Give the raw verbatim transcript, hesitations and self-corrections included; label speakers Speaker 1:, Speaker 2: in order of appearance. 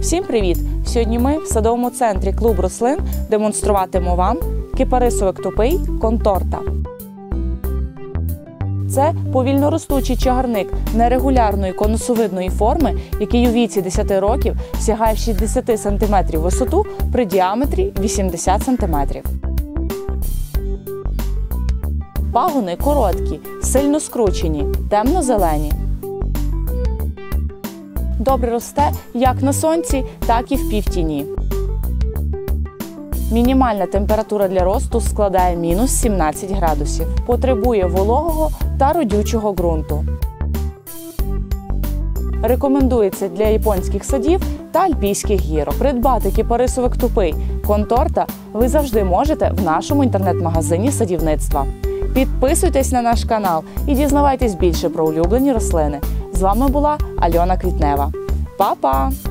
Speaker 1: Всім привіт! Сьогодні ми в садовому центрі «Клуб рослин» демонструватимемо вам кипарисовик тупий конторта. Це повільноростучий чагарник нерегулярної конусовидної форми, який у віці десяти років сягає шістдесят сантиметрів висоту при діаметрі вісімдесят сантиметрів. Пагони короткі, сильно скручені, темно-зелені. Добре росте як на сонці, так і в півтіні. Мінімальна температура для росту складає мінус сімнадцять градусів. Потребує вологого та родючого ґрунту. Рекомендується для японських садів та альпійських гірок. Придбати кипарисовик тупий конторта ви завжди можете в нашому інтернет-магазині садівництва. Підписуйтесь на наш канал і дізнавайтесь більше про улюблені рослини. З вами була Альона Квітнева. Па-па!